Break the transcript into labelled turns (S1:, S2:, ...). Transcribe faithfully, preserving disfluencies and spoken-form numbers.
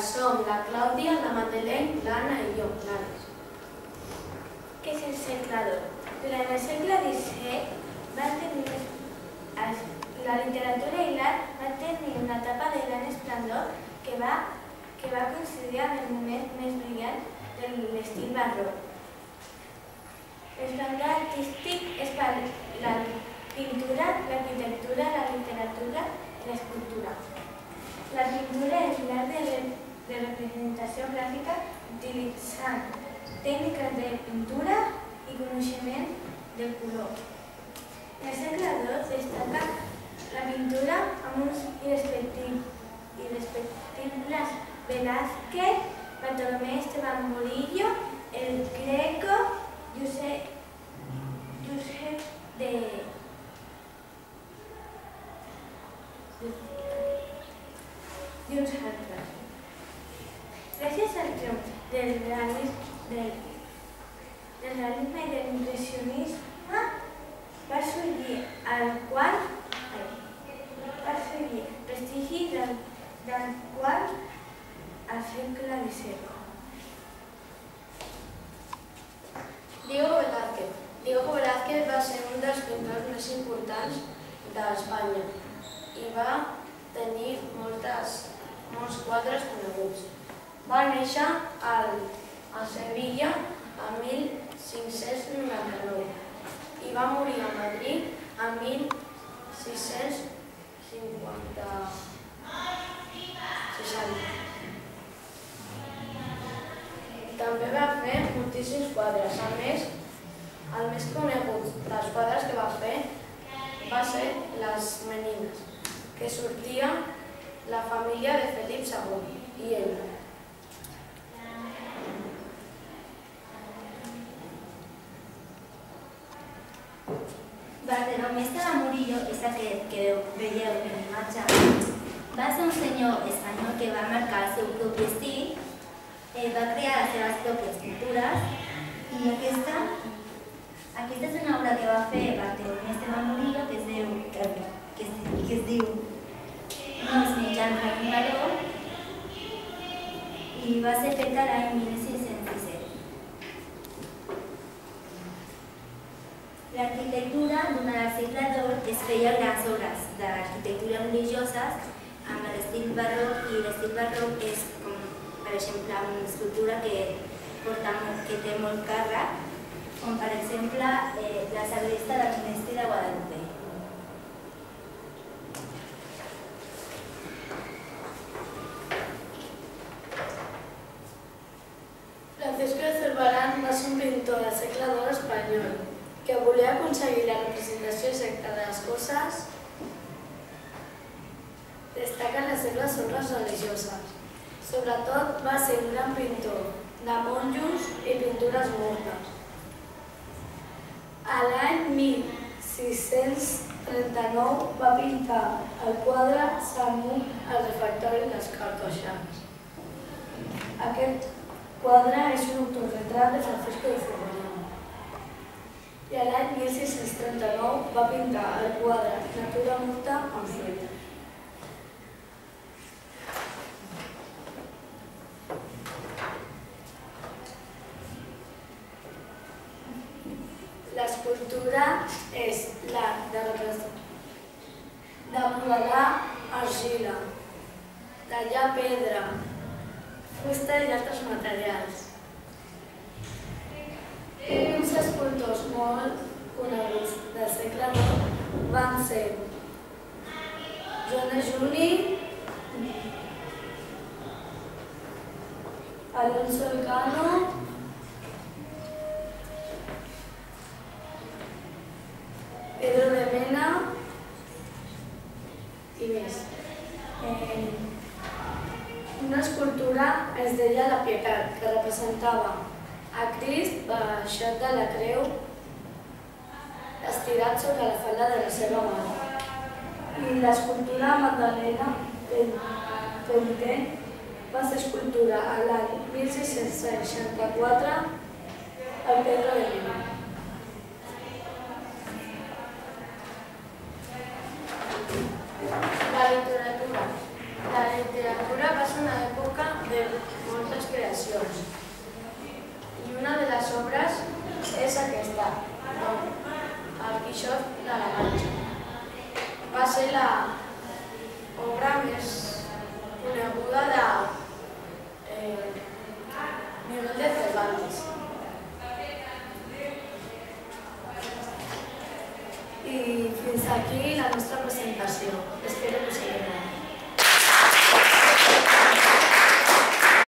S1: som la Clàudia, la Madeleine, l'Anna i jo, l'Àlex.
S2: Què és el segle d'or? Durant el segle disset va tenir la literatura i l'art va tenir una etapa de gran esplendor que va, que va coincidir amb el moment més brillant de l'estil barroc. L'esplendor artístic és per la pintura, l'arquitectura, la literatura i l'escultura. La pintura és l'art de, de representació gràfica utilitzant tècniques de pintura i coneixement del color. En el segle dos destaca la pintura amb uns irrespectibles Velázquez, Bartolomé Esteban Murillo, el Greco, Josep, Josep de... i uns altres. Gràcies al triomf del realisme, del, del realisme i de l'impressionisme va sorgir al qual va sorgir prestigi del, del qual al segle disset.
S1: Diego Velázquez. Diego Velázquez va ser un dels pintors més importants d'Espanya i va tenir moltes, molts quadres coneguts. Va néixer al, a Sevilla en mil cinc-cents noranta-nou i va morir a Madrid en mil sis-cents cinquanta. També va fer moltíssims quadres. A més, el més conegut dels quadres que va fer va ser Les Menines, que sortia la família de Felip segon i ell.
S3: Bartolomé Esteban Murillo és aquest que veieu en l'imatge. Va ser un senyor espanyol que va marcar el seu propi estil, va crear les seves pròpies pintures i aquesta, aquesta és una obra que va fer Bartolomé Esteban Murillo que es diu, que, que es, que es diu Uns mitjans Raquim Baró i va ser feta l'any mil sis-cents disset. L'arquitectura durant el segle d'or es feia grans obres d'arquitectura religioses amb l'estil barroc i l'estil barroc és com, per exemple, una escultura que, porta, que té molt càrrec, com per exemple eh, la sagrista del Monestir de Guadalupe.
S1: Francisco de Zurbarán va ser un pintor del segle d'or espanyol que volia aconseguir la representació exacta de les coses. Destaquen les seves obres religioses. Sobretot va ser un gran pintor de monjos i pintures mortes. A l'any mil sis-cents trenta-nou va pintar el quadre Sant Hug al refectori de les Cartoixans. Aquest quadre és un autorretrat de Francisco de Zurbarán. I a l'any mil sis-cents trenta-nou va pintar el quadre Natura morta en fruita. L'escultura és l'art de de modelar argila, tallar pedra, fusta i altres materials. Uns escultors molt coneguts del segle nou van ser Joan de Juli, Alonso Elcano, Pedro de Mena i més. Eh, una escultura es deia La Pietat, que representava a Crist baixat de la creu, estirat sobre la falda de la seva mare. I l'escultura Magdalena Penitent va ser escultura a l'any mil sis-cents seixanta-quatre al Pedro de Mena. La literatura. La literatura va ser una època de fer moltes creacions. I una de les obres és aquesta, El Quixot de la Manxa. Va ser l'obra més coneguda de eh, Miguel de Cervantes. I fins aquí la nostra presentació. Espero que us hagi agradat.